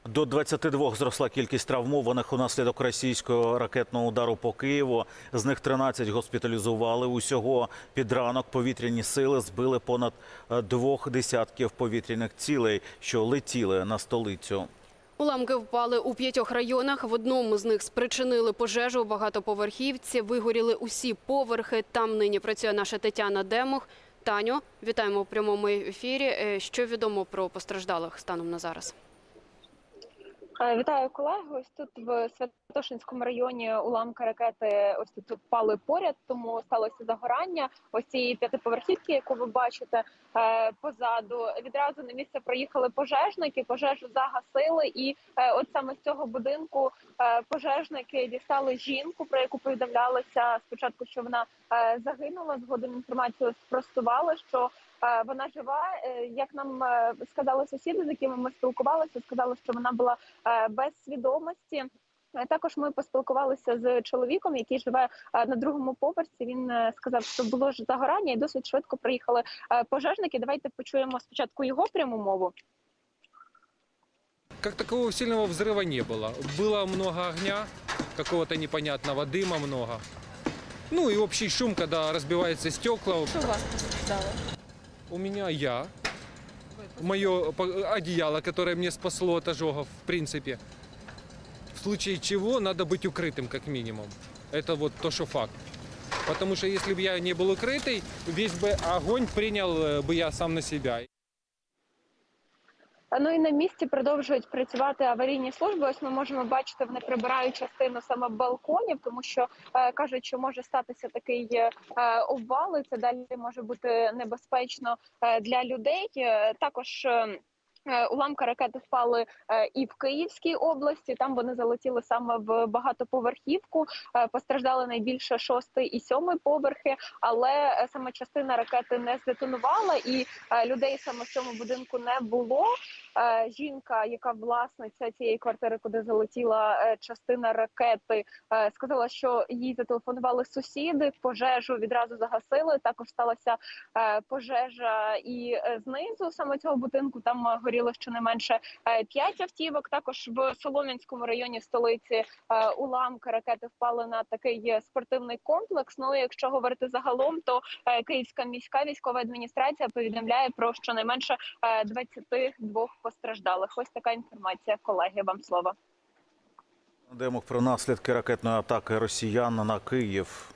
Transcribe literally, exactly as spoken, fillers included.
До двадцяти двох зросла кількість травмованих унаслідок російського ракетного удару по Києву. З них тринадцять госпіталізували. Усього під ранок повітряні сили збили понад двох десятків повітряних цілей, що летіли на столицю. Уламки впали у п'ятьох районах. В одному з них спричинили пожежу у багатоповерхівці. Вигоріли усі поверхи. Там нині працює наша Тетяна Демух. Таню, вітаємо у прямому ефірі. Що відомо про постраждалих станом на зараз? Вітаю, колеги. Ось тут в Святошинському районі уламки ракети ось тут впали поряд, тому сталося загорання ось цієї п'ятиповерхівки, яку ви бачите позаду. Відразу на місце приїхали пожежники, пожежу загасили, і от саме з цього будинку пожежники дістали жінку, про яку повідомлялося спочатку, що вона загинула. Згодом інформацію спростували, що вона жива. Як нам сказали сусіди, з якими ми спілкувалися, сказали, що вона була без свідомості. Також ми поспілкувалися з чоловіком, який живе на другому поверсі. Він сказав, що було ж загорання і досить швидко приїхали пожежники. Давайте почуємо спочатку його пряму мову. Как такового сильного взрыва не было. Было много огня, какого-то непонятного дыма много. Ну и общий шум, когда разбиваются стекла. Що у вас постраждало? У меня я, мое одеяло, которое мне спасло от ожогов, в принципе. В случае чего надо быть укрытым как минимум. Это вот то, что факт. Потому что если бы я не был укрытый, весь бы огонь принял бы я сам на себя. Ну і на місці продовжують працювати аварійні служби. Ось ми можемо бачити, вони прибирають частину саме балконів, тому що е, кажуть, що може статися такий е, обвал, і це далі може бути небезпечно е, для людей. Е, також е, уламки ракети впали і в Київській області. Там вони залетіли саме в багатоповерхівку. Постраждали найбільше шостий і сьомий поверхи, але саме частина ракети не здетонувала, і людей саме в цьому будинку не було. Жінка, яка власниця цієї квартири, куди залетіла частина ракети, сказала, що їй зателефонували сусіди, пожежу відразу загасили. Також сталася пожежа і знизу саме цього будинку. Там горіло щонайменше п'ять автівок. Також в Солом'янському районі столиці уламки ракети впали на такий спортивний комплекс. Ну, і якщо говорити загалом, то Київська міська військова адміністрація повідомляє про щонайменше двадцять два постраждалих. Ось така інформація. Колеги, вам слово. Демух про наслідки ракетної атаки росіян на Київ.